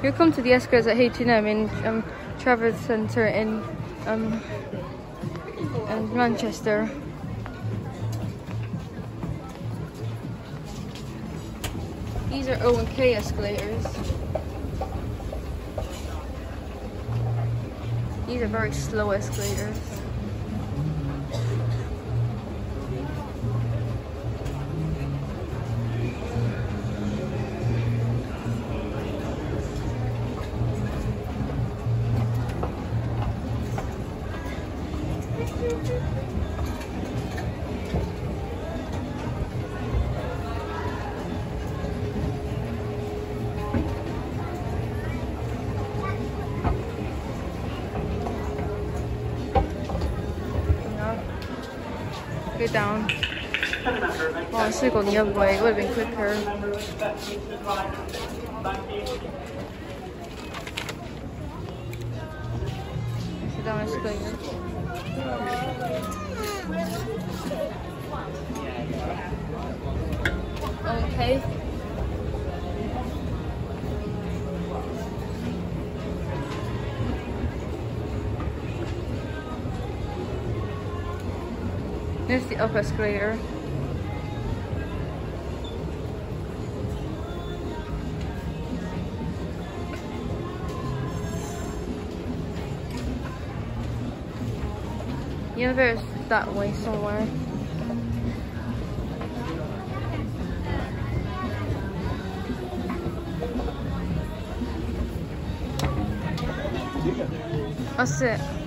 Here come to the Escalators at H&M in Trafford Centre in Manchester. These are O&K escalators. These are very slow escalators. Go down. Oh, I should have gone the other way. It would have been quicker. Sit down escalator. Okay. There's the up escalator. The elevator's that way somewhere. That's it.